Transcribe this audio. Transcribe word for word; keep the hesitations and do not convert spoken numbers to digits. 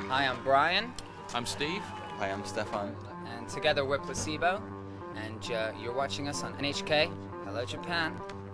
Hi, I'm Brian. I'm Steve. Hi, I'm Stefan. And together we're Placebo. And uh, you're watching us on N H K. Hello, Japan.